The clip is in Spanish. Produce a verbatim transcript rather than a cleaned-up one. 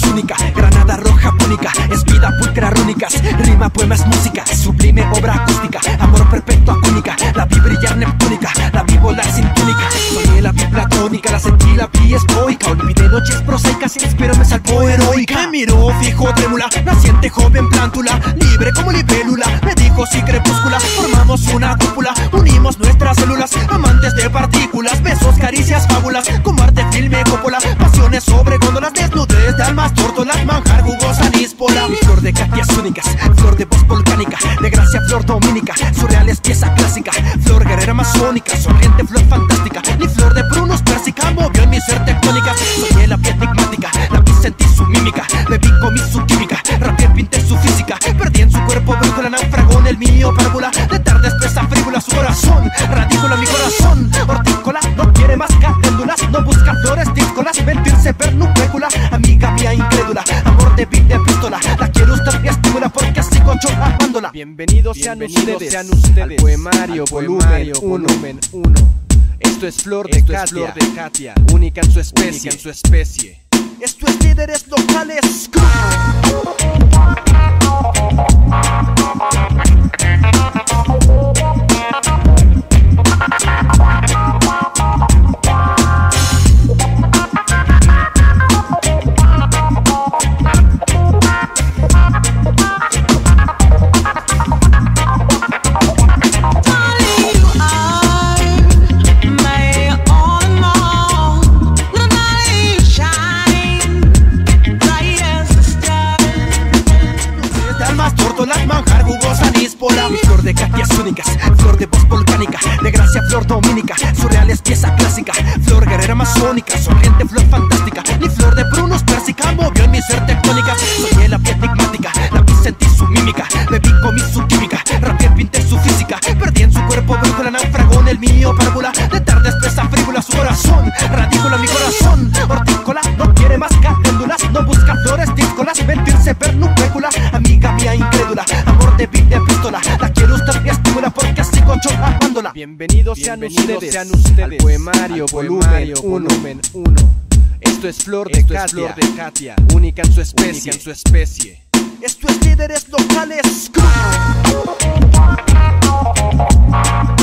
es única, granada roja púnica, es vida pulcra rúnicas, rima, poema es música, sublime obra acústica, amor perpetuo única, la vi brillar neptúnica, la vi volar sin túnica, soñé la vi platónica, la sentí, la vi estoica, olvidé noches prosaicas, inspiro me salvó heroica, me miró fijo trémula, naciente joven plántula, libre como libélula, me dijo sí crepúscula, formamos una cúpula, unimos nuestras células, amantes de partículas, besos, caricias, fábulas, como arte, filme, cópola, pasiones sobre góndolas, desnudez de almas tórtolas, manjar jugosa, níspola. Mi flor de caquias únicas, flor de voz volcánica, de gracia flor domínica, surreal es pieza clásica, flor guerrera masónica, sonriente flor fantástica, ni flor de prunos pérsica, movió en mi ser tectónica, soñé la piel enigmática, la vi, sentí su mímica, bebí, comí su química, rapié, pinté su física, perdí en su cuerpo brújula, naufragó en el mío párvula, de tarde espesa frívola, su corazón, radícula mi corazón, hortícola, no quiere más caléndulas, no busca flores díscolas, mentirse pernupécula, amiga mía incrédula, amor de vida de pistola, la quiero usted y estimula porque así concho amándola. Bienvenidos sean Bienvenidos ustedes, sean ustedes al poemario, al volumen uno. Esto es Flor de Esto es Katia, Flor de Katia, única en su especie. única en su especie. Esto es Líderes Locales. Manjar jugosa, níspola. Mi flor de caquias únicas, flor de voz volcánica, de gracia flor domínica, surreal es pieza clásica, flor guerrera masónica, sonriente flor fantástica, ni flor de prunos pérsica, movió en mi ser tectónica, soñé la piel enigmática, la vi, sentí su mímica, bebí, comí su química, rapié, pinté su física, perdí en su cuerpo brújula, naufragó en el mío párvula, de tarde espesa frívola, su corazón, radícula mi corazón, hortícola, no quiere más caléndulas, no busca flores díscolas, mentirse pernupécula, amiga mía incrédula, amor de vida de pistola, la quiero usted y estimula porque así concho amándola. Bienvenidos sean Bienvenidos ustedes, sean ustedes al poemario, al volumen poemario, uno. volumen Esto es Flor de Esto es Katia, Flor de Katia, única en su especie. única en su especie. Esto es Líderes Locales.